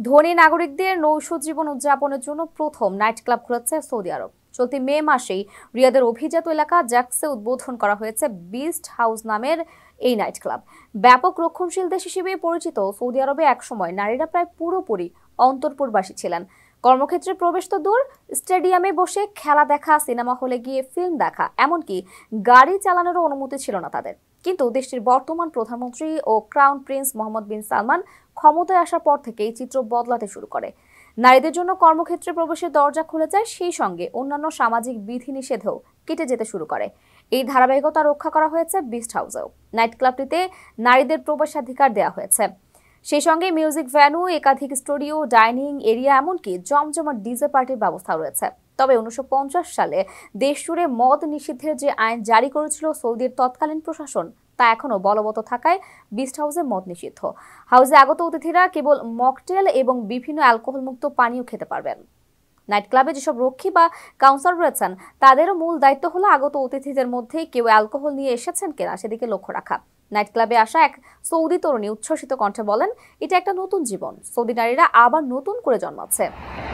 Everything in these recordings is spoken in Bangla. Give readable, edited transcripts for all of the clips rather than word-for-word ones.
ধনী নাগরিকদের নৈশজীবন উদযাপনের জন্য প্রথম নাইট ক্লাব খুলেছে সৌদি আরব। চলতি মে মাসেই রিয়াদের অভিজাত এলাকা জ্যাক্সে উদ্বোধন করা হয়েছে বিস্ট হাউস নামের এই নাইট ক্লাব। ব্যাপক রক্ষণশীল দেশ হিসেবে পরিচিত সৌদি আরবে একসময় নারীরা প্রায় পুরোপুরি অন্তঃপুরবাসী ছিলেন। কর্মক্ষেত্রে প্রবেশ তো দূর, স্টেডিয়ামে বসে খেলা দেখা, সিনেমা হলে গিয়ে ফিল্ম দেখা, এমনকি গাড়ি চালানোরও অনুমতি ছিল না তাদের। কিন্তু দেশটির বর্তমান প্রধানমন্ত্রী ও crown prince Mohammed bin Salman ক্ষমতায় আসার পর থেকে এই চিত্র বদলাতে শুরু করে। নারীদের জন্য কর্মক্ষেত্রে প্রবেশের দরজা খুলে যায়, সেই সঙ্গে অন্যান্য সামাজিক বিধিনিষেধও কেটে যেতে শুরু করে। এই ধারাবাহিকতা রক্ষা করা হয়েছে বিস্ট হাউসেও। নাইট ক্লাবটিতে নারীদের প্রবেশাধিকার দেওয়া হয়েছে। সেই সঙ্গে মিউজিক ভ্যানু, একাধিক স্টুডিও, ডাইনিং এরিয়া, এমনকি জমজমাট ডিজে পার্টির ব্যবস্থা রয়েছে। তবে 1950 সালে দেশ জুড়ে মদ নিষিদ্ধের যে আইন জারি করেছিল সৌদির তৎকালীন প্রশাসন, তা এখনো বলবৎ থাকায় বিস্ট হাউসে মদ নিষিদ্ধ। হাউসে আগত অতিথিরা কেবল মকটেল এবং বিভিন্ন অ্যালকোহল মুক্ত পানীয় খেতে পারবেন। নাইট ক্লাবে যেসব রক্ষী বা কাউন্সিলর রয়েছেন, তাদেরও মূল দায়িত্ব হলো আগত অতিথিদের মধ্যে কেউ অ্যালকোহল নিয়ে এসেছেন কিনা সেদিকে লক্ষ্য রাখা। নাইট ক্লাবে আসা এক সৌদি তরুণী উচ্ছ্বসিত কণ্ঠে বলেন, এটা একটা নতুন জীবন, সৌদি নারীরা আবার নতুন করে জন্মাচ্ছে।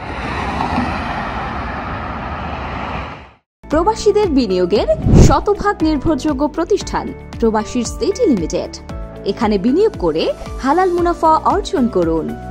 প্রবাসীদের বিনিয়োগের শতভাগ নির্ভরযোগ্য প্রতিষ্ঠান প্রবাসী সিটি লিমিটেড। এখানে বিনিয়োগ করে হালাল মুনাফা অর্জন করুন।